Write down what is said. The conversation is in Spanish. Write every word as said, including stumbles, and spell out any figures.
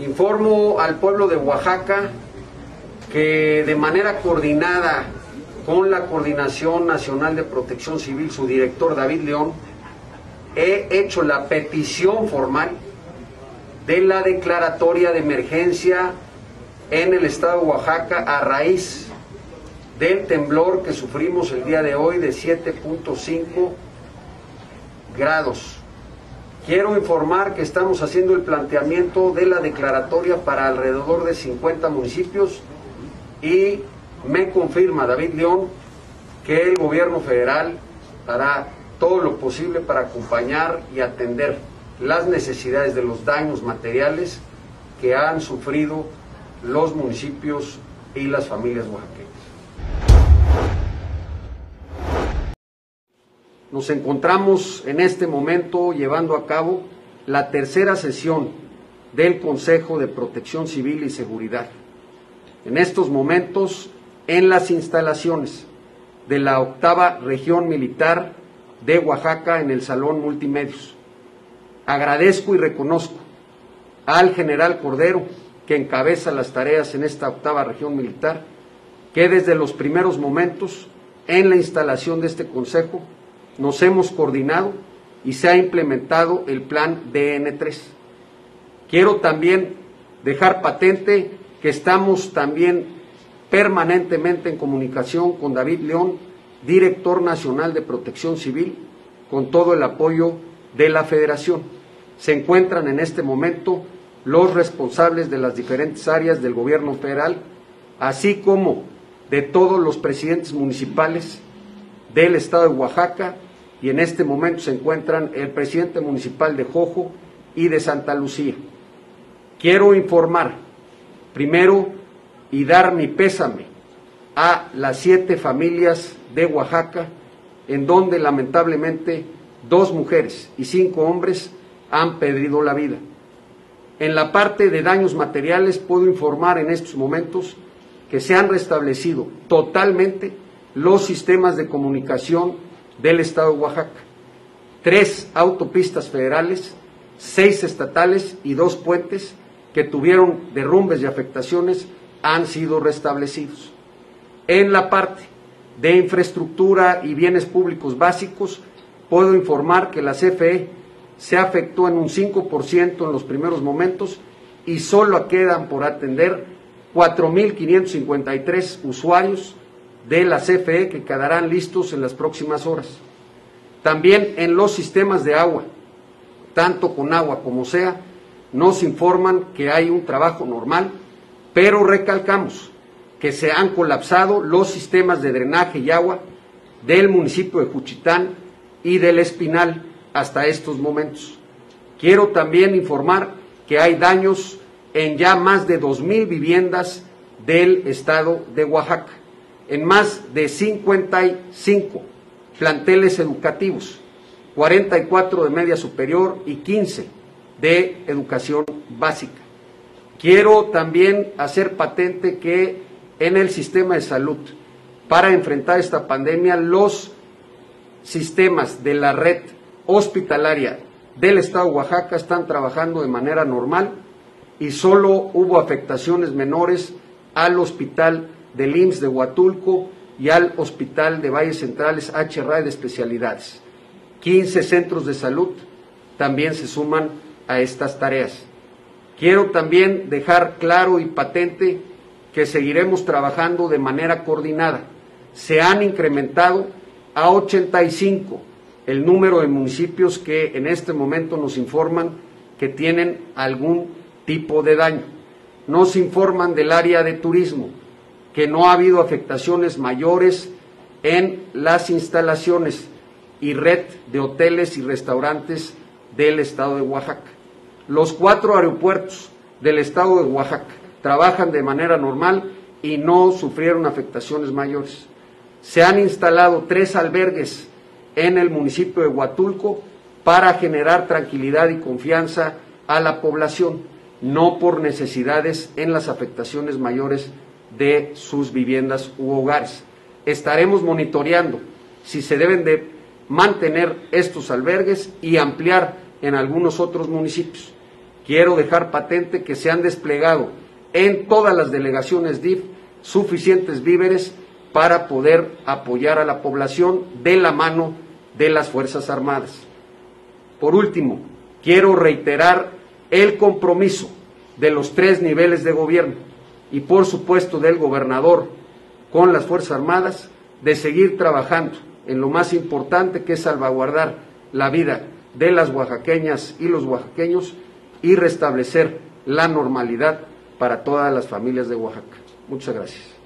Informo al pueblo de Oaxaca que de manera coordinada con la Coordinación Nacional de Protección Civil, su director David León, he hecho la petición formal de la declaratoria de emergencia en el estado de Oaxaca a raíz del temblor que sufrimos el día de hoy de siete punto cinco grados. Quiero informar que estamos haciendo el planteamiento de la declaratoria para alrededor de cincuenta municipios y me confirma David León que el gobierno federal hará todo lo posible para acompañar y atender las necesidades de los daños materiales que han sufrido los municipios y las familias oaxaqueñas. Nos encontramos en este momento llevando a cabo la tercera sesión del Consejo de Protección Civil y Seguridad. En estos momentos, en las instalaciones de la octava Región Militar de Oaxaca en el Salón Multimedios. Agradezco y reconozco al general Cordero, que encabeza las tareas en esta octava Región Militar, que desde los primeros momentos en la instalación de este Consejo nos hemos coordinado y se ha implementado el plan D N tres. Quiero también dejar patente que estamos también permanentemente en comunicación con David León, director nacional de Protección Civil, con todo el apoyo de la Federación. Se encuentran en este momento los responsables de las diferentes áreas del gobierno federal, así como de todos los presidentes municipales del estado de Oaxaca, y en este momento se encuentran el presidente municipal de Jojo y de Santa Lucía. Quiero informar primero y dar mi pésame a las siete familias de Oaxaca, en donde lamentablemente dos mujeres y cinco hombres han perdido la vida. En la parte de daños materiales puedo informar en estos momentos que se han restablecido totalmente los sistemas de comunicación del estado de Oaxaca. Tres autopistas federales, seis estatales y dos puentes que tuvieron derrumbes y afectaciones han sido restablecidos. En la parte de infraestructura y bienes públicos básicos, puedo informar que la C F E se afectó en un cinco por ciento en los primeros momentos y solo quedan por atender cuatro mil quinientos cincuenta y tres usuarios de la C F E que quedarán listos en las próximas horas. También en los sistemas de agua, tanto con agua como sea, nos informan que hay un trabajo normal, pero recalcamos que se han colapsado los sistemas de drenaje y agua del municipio de Juchitán y del Espinal hasta estos momentos. Quiero también informar que hay daños en ya más de dos mil viviendas del estado de Oaxaca, en más de cincuenta y cinco planteles educativos, cuarenta y cuatro de media superior y quince de educación básica. Quiero también hacer patente que en el sistema de salud, para enfrentar esta pandemia, los sistemas de la red hospitalaria del estado de Oaxaca están trabajando de manera normal y solo hubo afectaciones menores al hospital del I M S S de Huatulco y al hospital de Valles Centrales H R A de especialidades. quince centros de salud también se suman a estas tareas. Quiero también dejar claro y patente que seguiremos trabajando de manera coordinada. Se han incrementado a ochenta y cinco el número de municipios que en este momento nos informan que tienen algún tipo de daño. Nos informan del área de turismo que no ha habido afectaciones mayores en las instalaciones y red de hoteles y restaurantes del estado de Oaxaca. Los cuatro aeropuertos del estado de Oaxaca trabajan de manera normal y no sufrieron afectaciones mayores. Se han instalado tres albergues en el municipio de Huatulco para generar tranquilidad y confianza a la población, no por necesidades en las afectaciones mayores de sus viviendas u hogares. Estaremos monitoreando si se deben de mantener estos albergues y ampliar en algunos otros municipios. quiero dejar patente que se han desplegado en todas las delegaciones D I F suficientes víveres para poder apoyar a la población de la mano de las Fuerzas Armadas. Por último, quiero reiterar el compromiso de los tres niveles de gobierno y por supuesto del gobernador con las Fuerzas Armadas de seguir trabajando en lo más importante, que es salvaguardar la vida de las oaxaqueñas y los oaxaqueños y restablecer la normalidad para todas las familias de Oaxaca. Muchas gracias.